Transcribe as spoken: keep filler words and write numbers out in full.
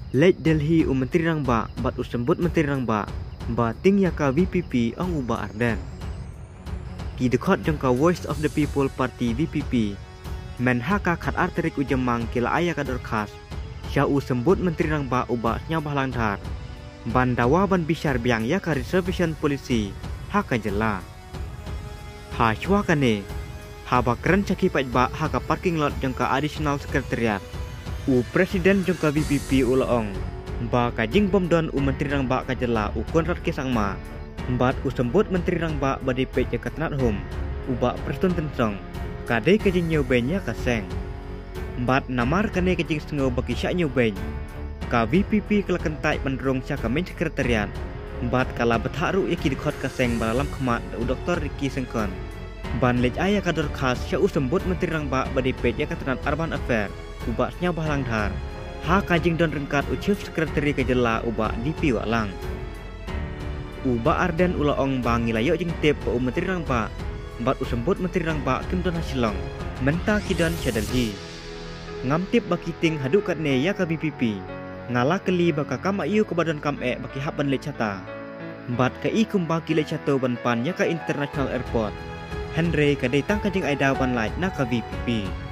Late Delhi u Menteri Rang Ba bat usembut Menteri Rang Ba ba ting yaka V P P ang uba Arden. Ki dekot jangka Voice of the People Party V P P men haka khat arterik ujemang kila aya kador khas sya u sembut Menteri Rang Ba uba nya bahlang thar ban dawa ban bishar biang yaka reservation polisi haka jela ha chwa kane ha bakran chaki paj ba haka parking lot jangka additional secretariat u presiden jangka V P P ulaong ba kajing bom don u Menteri Rang Ba kajela u konrat kisang ma bat u sembut Menteri Rang Ba badi pej katnat hum uba preston tensong kadai kajing nyobenya kaseng bat namar kane kajing sengo baki syak nyobeny ka V P P kelakentai pendrong sya kamen sekretariat bat kala betharu yaki dikhot kaseng balalam khmat u Doktor Ricky Sengkon ban lej aya kador khas sya u sembut Menteri Rang Ba badi pej katnat Urban Affair uba nya bahlang dhar ha kajing don rengkat u chief secretary kajela uba D P walang uba Arden ulaong bangi layo jing tep u Menteri Rang Ba bat u sembut Menteri Rang Ba Kim Don Hasilong menta kidan Syadalhi ngam tip baki ting haduk kat ne ya ka V P P ngala keli baka kam ayu ke badan kam e baki hab ban lecata bat ka i kumba ki lecato ban pan ya ka international airport Henry kadai tang kajing aida ban light na ka V P P